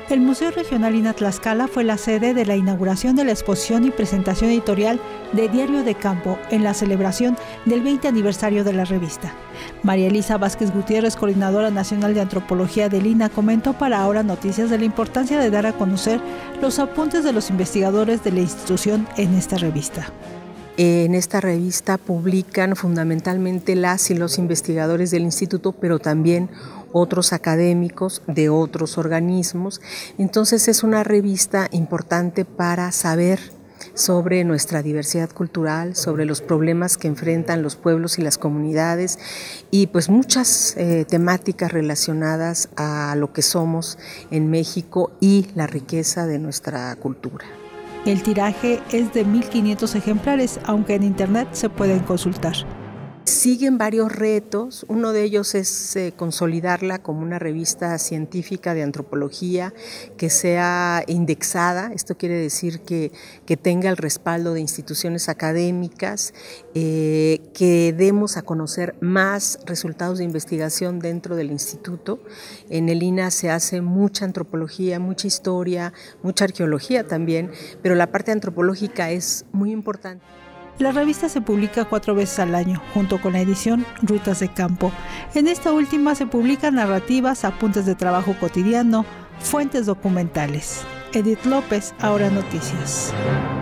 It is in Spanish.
El Museo Regional INA Tlaxcala fue la sede de la inauguración de la exposición y presentación editorial de Diario de Campo en la celebración del 20 aniversario de la revista. María Elisa Vázquez Gutiérrez, coordinadora nacional de antropología del INA, comentó para Ahora Noticias de la importancia de dar a conocer los apuntes de los investigadores de la institución en esta revista. En esta revista publican fundamentalmente las y los investigadores del instituto, pero también otros académicos de otros organismos. Entonces es una revista importante para saber sobre nuestra diversidad cultural, sobre los problemas que enfrentan los pueblos y las comunidades y pues muchas temáticas relacionadas a lo que somos en México y la riqueza de nuestra cultura. El tiraje es de 1,500 ejemplares, aunque en internet se pueden consultar. Siguen varios retos, uno de ellos es consolidarla como una revista científica de antropología que sea indexada, esto quiere decir que tenga el respaldo de instituciones académicas, que demos a conocer más resultados de investigación dentro del instituto. En el INA se hace mucha antropología, mucha historia, mucha arqueología también, pero la parte antropológica es muy importante. La revista se publica 4 veces al año, junto con la edición Rutas de Campo. En esta última se publican narrativas, apuntes de trabajo cotidiano, fuentes documentales. Edith López, Ahora Noticias.